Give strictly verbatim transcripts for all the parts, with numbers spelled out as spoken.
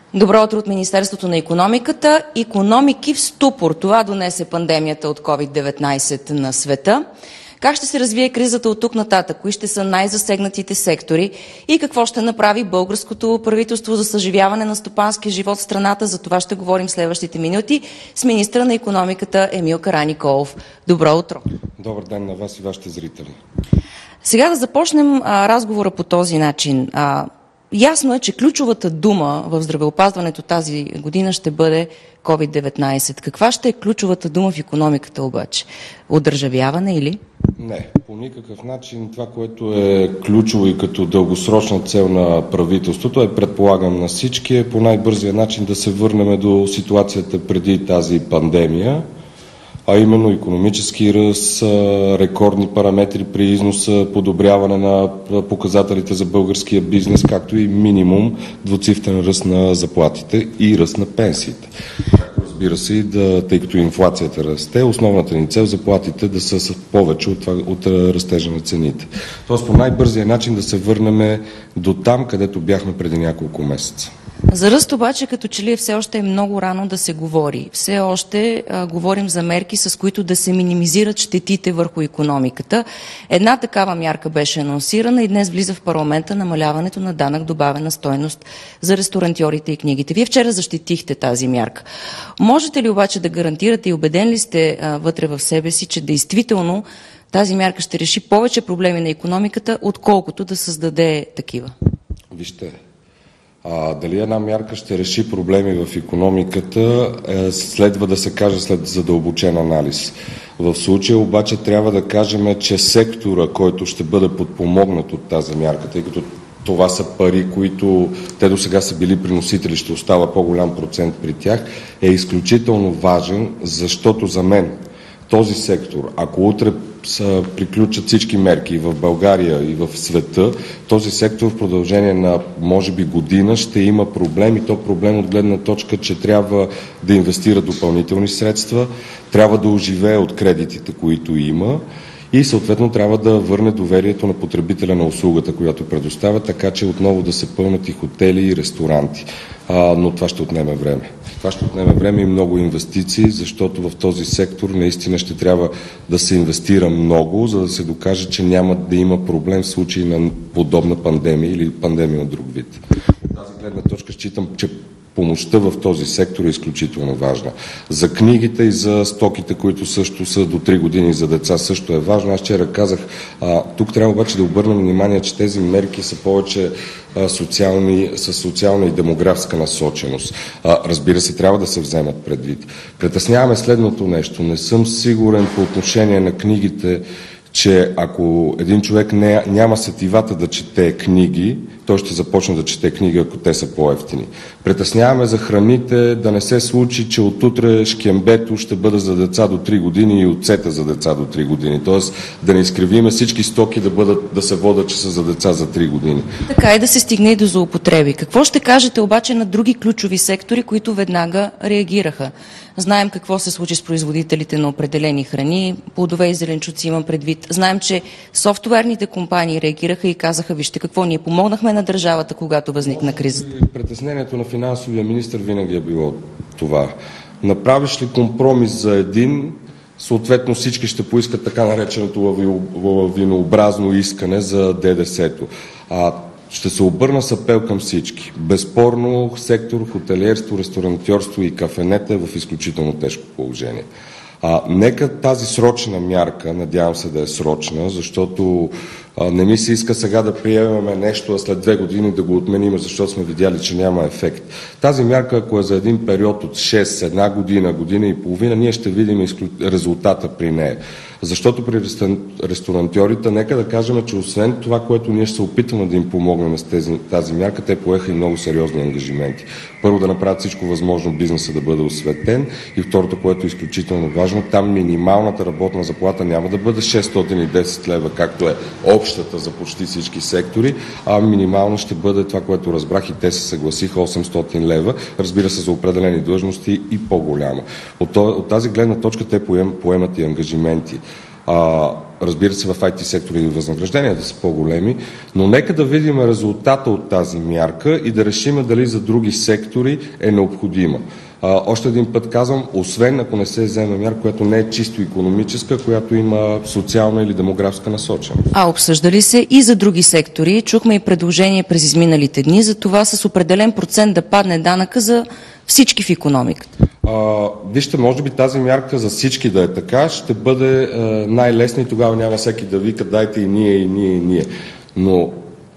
Добро утро от Министерството на икономиката. Икономики в ступор. Това донесе пандемията от ковид деветнайсет на света. Как ще се развие кризата от тук нататък? Кои ще са най-засегнатите сектори? И какво ще направи българското правителство за съживяване на стопанския живот в страната? За това ще говорим в следващите минути с министра на икономиката Емил Караниколов. Добро утро! Добър ден на вас и вашите зрители. Сега да започнем а, разговора по този начин. А, Ясно е, че ключовата дума в здравеопазването тази година ще бъде ковид деветнайсет. Каква ще е ключовата дума в икономиката обаче? Одържавяване или? Не, по никакъв начин. Това, което е ключово и като дългосрочна цел на правителството, е, предполагам на всички, е по най-бързия начин да се върнем до ситуацията преди тази пандемия, а именно икономически ръст, рекордни параметри при износа, подобряване на показателите за българския бизнес, както и минимум двуцифрен ръст на заплатите и ръст на пенсиите. Разбира се, да, тъй като инфлацията расте, основната ни цел заплатите да са повече от, това, от растежа на цените. Тоест по най-бързия начин да се върнем до там, където бяхме преди няколко месеца. За ръст обаче като че ли все още е много рано да се говори. Все още а, говорим за мерки, с които да се минимизират щетите върху икономиката. Една такава мярка беше анонсирана и днес влиза в парламента намаляването на данък добавена стойност за ресторантьорите и книгите. Вие вчера защитихте тази мярка. Можете ли обаче да гарантирате и убеден ли сте а, вътре в себе си, че действително тази мярка ще реши повече проблеми на икономиката, отколкото да създаде такива? Вижте, А, дали една мярка ще реши проблеми в икономиката, е, следва да се каже след задълбочен анализ. В случая обаче трябва да кажем, че сектора, който ще бъде подпомогнат от тази мярка, тъй като това са пари, които те до сега са били приносители, ще остава по-голям процент при тях, е изключително важен, защото за мен този сектор, ако утре са, приключат всички мерки и в България, и в света, този сектор в продължение на, може би, година ще има проблем, и то проблем от гледна точка, че трябва да инвестира допълнителни средства, трябва да оживее от кредитите, които има, и съответно трябва да върне доверието на потребителя на услугата, която предоставя, така че отново да се пълнат и хотели, и ресторанти. А, но това ще отнеме време. Това ще отнеме време и много инвестиции, защото в този сектор наистина ще трябва да се инвестира много, за да се докаже, че няма да има проблем в случай на подобна пандемия или пандемия от друг вид. От тази гледна точка считам, че помощта в този сектор е изключително важна. За книгите и за стоките, които също са до три години за деца, също е важно. Аз вчера казах, а, тук трябва обаче да обърнем внимание, че тези мерки са повече а, социални, с социална и демографска насоченост. А, разбира се, трябва да се вземат предвид. Притесняваме следното нещо. Не съм сигурен по отношение на книгите, че ако един човек не, няма сетивата да чете книги, той ще започне да чете книги, ако те са по-евтини. Притесняваме за храните да не се случи, че отутре шкембето ще бъде за деца до три години и оцета за деца до три години. Тоест да не изкривиме всички стоки да, бъдат, да се водят, че са за деца за три години. Така и да се стигне и до злоупотреби. Какво ще кажете обаче на други ключови сектори, които веднага реагираха? Знаем какво се случи с производителите на определени храни, плодове и зеленчуци имам предвид. Знаем, че софтуерните компании реагираха и казаха, вижте какво, ние помогнахме на държавата, когато възникна кризата. Притеснението на финансовия министър винаги е било това. Направиш ли компромис за един, съответно всички ще поискат така нареченото лавинообразно искане за ДДС-то. А ще се обърна с апел към всички. Безспорно сектор хотелиерство, ресторантьорство и кафенета е в изключително тежко положение. А, нека тази срочна мярка, надявам се да е срочна, защото а, не ми се иска сега да приемаме нещо, а след две години да го отменим, защото сме видяли, че няма ефект. Тази мярка, ако е за един период от шест, една година, година и половина, ние ще видим изклю... резултата при нея. Защото при ресторантьорите, нека да кажем, че освен това, което ние ще се опитваме да им помогнем с тези, тази мярка, те поеха и много сериозни ангажименти. Първо, да направят всичко възможно бизнеса да бъде осветен, и второто, което е изключително важно, там минималната работна заплата няма да бъде шестстотин и десет лева, както е общата за почти всички сектори, а минимално ще бъде това, което разбрах, и те се съгласиха, осемстотин лева, разбира се, за определени длъжности и по-голяма. От, от тази гледна точка те поем, поемат и ангажименти. А, разбира се, в ай ти сектора и възнагражденията са по-големи, но нека да видим резултата от тази мярка и да решим дали за други сектори е необходима. А, още един път казвам, освен ако не се вземе мярка, която не е чисто икономическа, която има социална или демографска насоченост. А обсъждали се и за други сектори. Чухме и предложение през изминалите дни за това с определен процент да падне данъка за всички в икономиката. А, вижте, може би тази мярка за всички да е така, ще бъде е, най-лесна и тогава няма всеки да вика дайте и ние, и ние, и ние. Но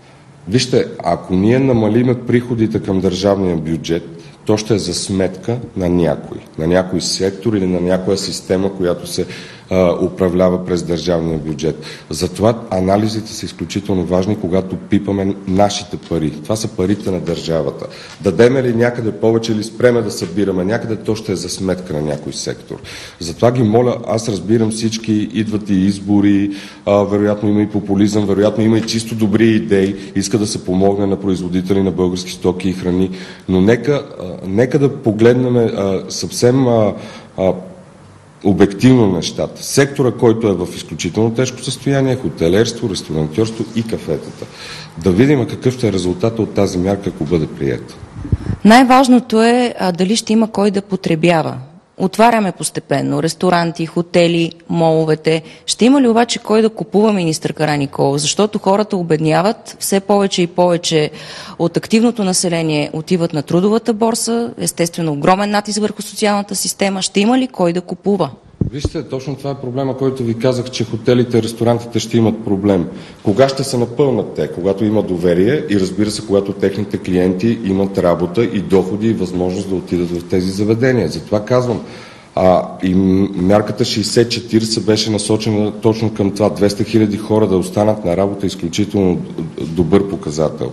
вижте, ако ние намалиме приходите към държавния бюджет, то ще е за сметка на някой, на някой сектор или на някоя система, която се а, управлява през държавния бюджет. Затова анализите са изключително важни, когато пипаме нашите пари. Това са парите на държавата. Дадеме ли някъде повече или спреме да събираме някъде, то ще е за сметка на някой сектор. Затова ги моля, аз разбирам всички, идват и избори, а, вероятно има и популизъм, вероятно има и чисто добри идеи, иска да се помогне на производители на български стоки и храни, но нека, а, нека да погледнем а, съвсем а, а, обективно нещата. Сектора, който е в изключително тежко състояние, хотелерство, ресторантьорство и кафетата. Да видим какъв ще е резултатът от тази мярка, ако бъде приета. Най-важното е а, дали ще има кой да потребява. Отваряме постепенно ресторанти, хотели, моловете. Ще има ли обаче кой да купува, министър Караниколов? Защото хората обедняват, все повече и повече от активното население отиват на трудовата борса, естествено огромен натиск върху социалната система. Ще има ли кой да купува? Вижте, точно това е проблема, който ви казах, че хотелите и ресторантите ще имат проблем. Кога ще се напълнат те? Когато има доверие и разбира се, когато техните клиенти имат работа и доходи и възможност да отидат в тези заведения. Затова казвам, а, и мярката шейсет четирийсет беше насочена точно към това. двеста хиляди хора да останат на работа, изключително добър показател.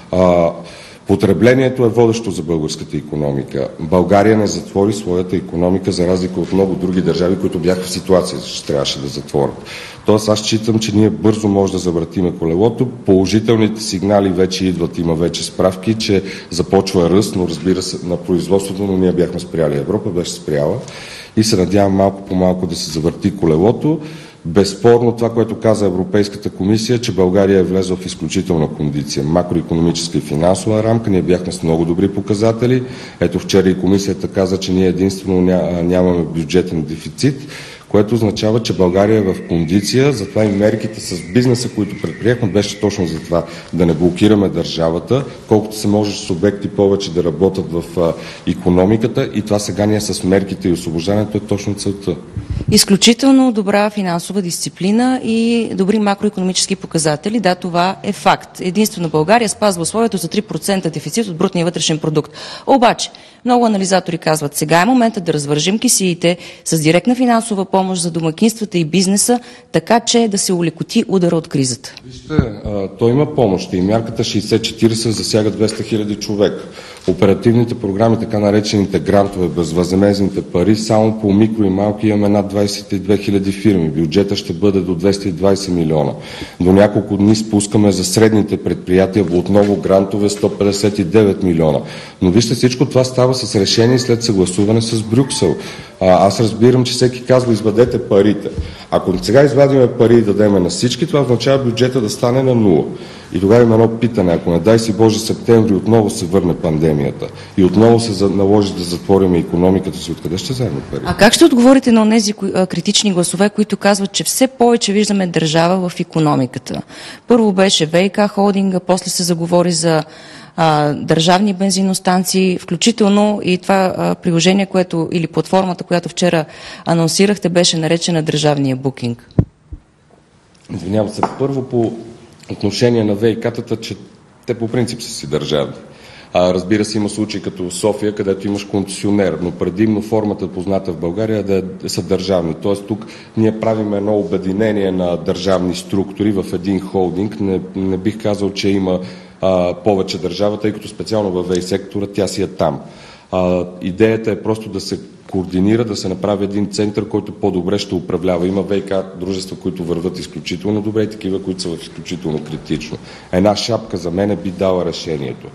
А, Потреблението е водещо за българската икономика. България не затвори своята икономика, за разлика от много други държави, които бяха в ситуация, че трябваше да затворят. Тоест аз считам, че ние бързо може да завъртиме колелото. Положителните сигнали вече идват, има вече справки, че започва ръст, но разбира се на производството, но ние бяхме спряли. Европа беше спряла и се надявам малко по малко да се завърти колелото. Безспорно това, което каза Европейската комисия, че България е влезла в изключителна кондиция. Макроикономическа и финансова рамка. Ние бяхме с много добри показатели. Ето вчера и комисията каза, че ние единствено нямаме бюджетен дефицит, което означава, че България е в кондиция. Затова и мерките с бизнеса, които предприехме, беше точно за това. Да не блокираме държавата, колкото се може субекти повече да работят в икономиката и това сега ние с мерките и освобождането е точно целта. Изключително добра финансова дисциплина и добри макроикономически показатели. Да, това е факт. Единствено България спазва условието за три процента дефицит от брутния вътрешен продукт. Обаче, много анализатори казват, сега е момента да развържим кисиите с директна финансова помощ за домакинствата и бизнеса, така че да се улекоти удара от кризата. Вижте, той има помощ и мярката шейсет четирийсет засяга двеста хиляди човека. Оперативните програми, така наречените грантове, безвъзмездните пари, само по микро и малки имаме над двадесет и две хиляди фирми. Бюджета ще бъде до двеста и двадесет милиона. До няколко дни спускаме за средните предприятия отново грантове сто петдесет и девет милиона. Но вижте, всичко това става с решение след съгласуване с Брюксел. А, аз разбирам, че всеки казва, извадете парите. Ако сега извадиме пари и дадеме на всички, това означава бюджета да стане на нула. И тогава има едно питане, ако не дай си Боже септември отново се върне пандемията и отново се наложи да затворим икономиката си, откъде ще вземем пари? А как ще отговорите на тези критични гласове, които казват, че все повече виждаме държава в икономиката? Първо беше ВиК холдинга, после се заговори за а, държавни бензиностанции, включително и това а, приложение, което или платформата, която вчера анонсирахте, беше наречена държавния букинг. Извинявам се, първо по отношение на ВиК-тата, че те по принцип са си държавни. А, разбира се, има случаи като София, където имаш концесионер, но предимно формата, позната в България, да са държавни. Тоест тук ние правим едно обединение на държавни структури в един холдинг. Не, не бих казал, че има а, повече държава, тъй като специално във ВиК сектора тя си е там. А, идеята е просто да се координира, да се направи един център, който по-добре ще управлява. Има ВиК дружества, които върват изключително добре и такива, които са в изключително критично. Една шапка за мен би дала решението.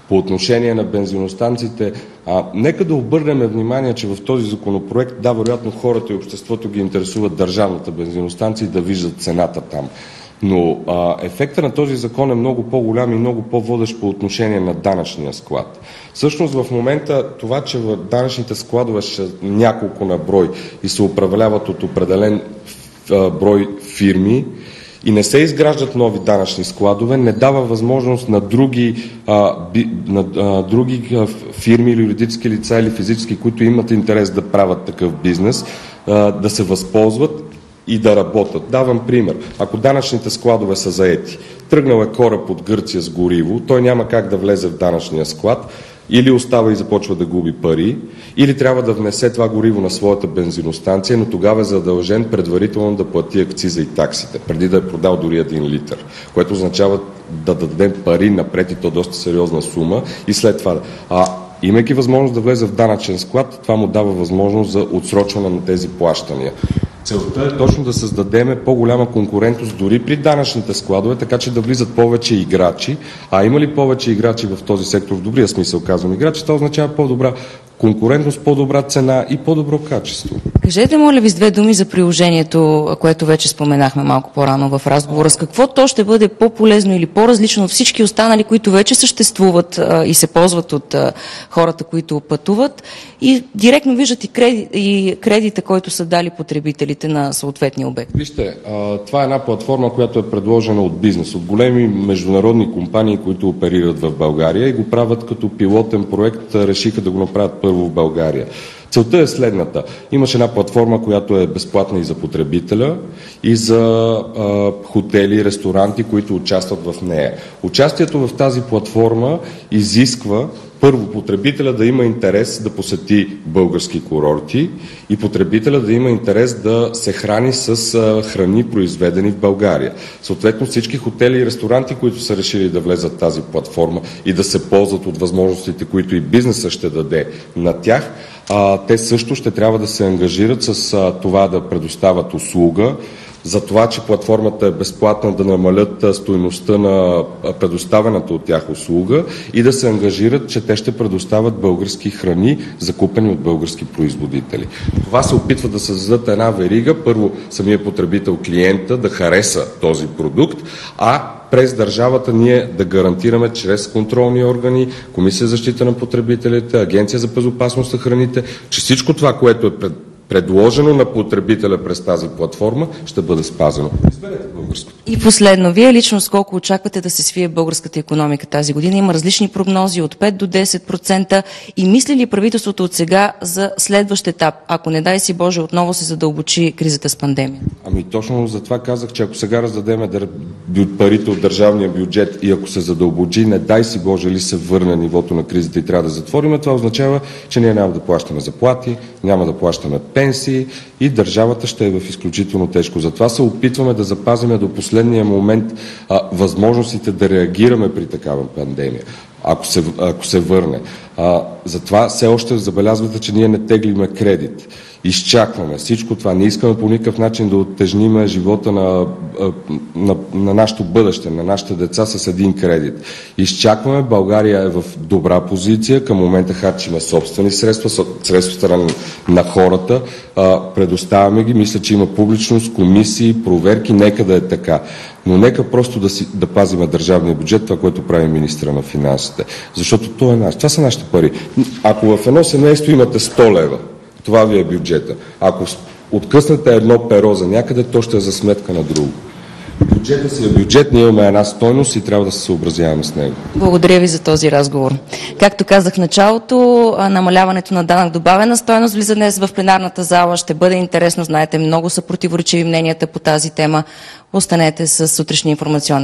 По отношение на бензиностанциите, а, нека да обърнем внимание, че в този законопроект, да, вероятно хората и обществото ги интересуват държавната бензиностанция и да виждат цената там. Но а, ефекта на този закон е много по-голям и много по-водещ по отношение на данъчния склад. Всъщност в момента това, че в данъчните складове са няколко на брой и се управляват от определен а, брой фирми и не се изграждат нови данъчни складове, не дава възможност на други, а, би, на, а, други а, фирми или юридически лица или физически, които имат интерес да правят такъв бизнес, а, да се възползват и да работят. Давам пример. Ако данъчните складове са заети, тръгнал е кораб от Гърция с гориво, той няма как да влезе в данъчния склад, или остава и започва да губи пари, или трябва да внесе това гориво на своята бензиностанция, но тогава е задължен предварително да плати акциза и таксите, преди да е продал дори един литър, което означава да дадем пари напред и то доста сериозна сума и след това. А имайки възможност да влезе в данъчен склад, това му дава възможност за отсрочване на тези плащания. Целта е точно да създадем по-голяма конкурентност дори при данъчните складове, така че да влизат повече играчи. А има ли повече играчи в този сектор, в добрия смисъл казвам играчи, това означава по-добра конкурентност, по-добра цена и по-добро качество. Кажете, моля ви, с две думи за приложението, което вече споменахме малко по-рано в разговора. С какво то ще бъде по-полезно или по-различно от всички останали, които вече съществуват а, и се ползват от а, хората, които пътуват и директно виждат и, кредит, и кредита, който са дали потребителите на съответния обект? Вижте, а, това е една платформа, която е предложена от бизнес, от големи международни компании, които оперират в България и го правят като пилотен проект, решиха да го направят първо в България. Целта е следната. Имаше една платформа, която е безплатна и за потребителя, и за а, хотели, ресторанти, които участват в нея. Участието в тази платформа изисква първо потребителя да има интерес да посети български курорти и потребителя да има интерес да се храни с а, храни, произведени в България. Съответно всички хотели и ресторанти, които са решили да влезат в тази платформа и да се ползват от възможностите, които и бизнесът ще даде на тях, а, те също ще трябва да се ангажират с а, това да предоставят услуга, за това, че платформата е безплатна, да намалят стойността на предоставената от тях услуга и да се ангажират, че те ще предоставят български храни, закупени от български производители. Това се опитва да създадат една верига. Първо, самия потребител, клиента, да хареса този продукт, а през държавата ние да гарантираме чрез контролни органи, Комисия за защита на потребителите, Агенция за безопасност на храните, че всичко това, което е пред предложено на потребителя през тази платформа, ще бъде спазено. Изберете българското. И последно, вие лично с колко очаквате да се свие българската икономика тази година? Има различни прогнози от пет до десет процента и мисли ли правителството от сега за следващ етап, ако не дай си Боже отново се задълбочи кризата с пандемия? Ами точно за това казах, че ако сега раздадем парите от държавния бюджет и ако се задълбочи, не дай си Боже ли се върне нивото на кризата и трябва да затворим, това означава, че ние няма да плащаме заплати, няма да плащаме пенсии и държавата ще е в изключително тежко. Затова се опитваме да запазим до последния момент а, възможностите да реагираме при такава пандемия, ако се, ако се върне. А, затова все още забелязвате, че ние не теглиме кредит. Изчакваме всичко това. Не искаме по никакъв начин да оттежниме живота на, на, на нашето бъдеще, на нашите деца с един кредит. Изчакваме. България е в добра позиция. Към момента харчиме собствени средства, средствата на, на хората. А, предоставяме ги. Мисля, че има публичност, комисии, проверки. Нека да е така. Но нека просто да, си, да пазиме държавния бюджет, това, което прави министра на финансите. Защото това е наш. Това са нашите пари. Ако в едно семейство имате сто лева, това ви е бюджета. Ако откъснете едно перо за някъде, то ще е за сметка на друго. Бюджетът си е бюджет, ние имаме една стойност и трябва да се съобразяваме с него. Благодаря ви за този разговор. Както казах в началото, намаляването на данък добавена стойност влиза днес в пленарната зала. Ще бъде интересно, знаете, много са противоречиви мненията по тази тема. Останете с сутрешния информационен.